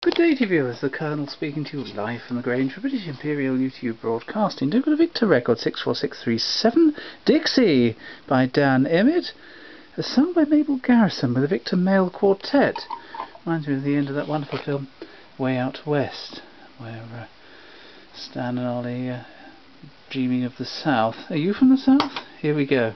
Good day to viewers, the Colonel speaking to you live from the Grange for British Imperial YouTube Broadcasting. Don't go to Victor Record 64637, Dixie by Dan Emmett, a song by Mabel Garrison with a Victor Male Quartet. Reminds me of the end of that wonderful film Way Out West, where Stan and Ollie dreaming of the South. Are you from the South? Here we go.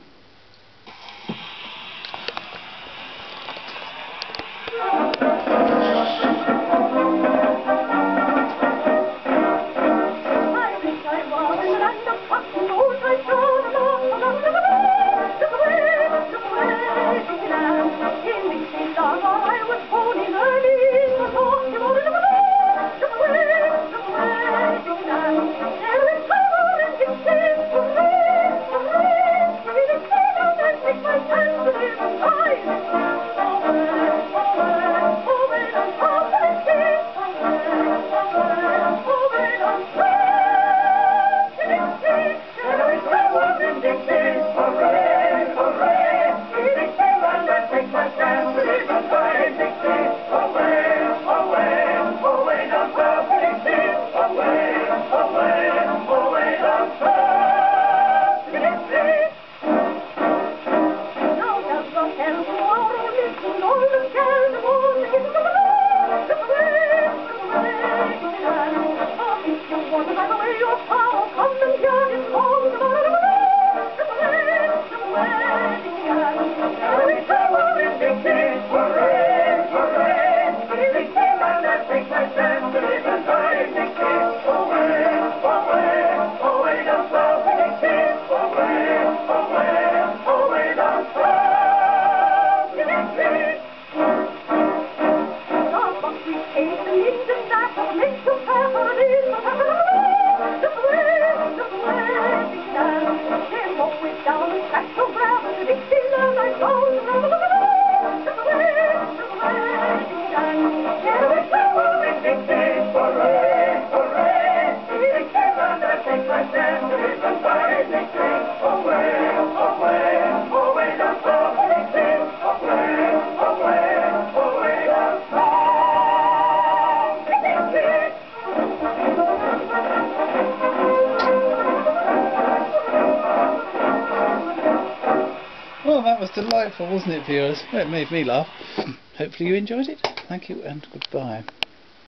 Well, that was delightful, wasn't it, viewers? Well, it made me laugh. Hopefully you enjoyed it. Thank you and goodbye.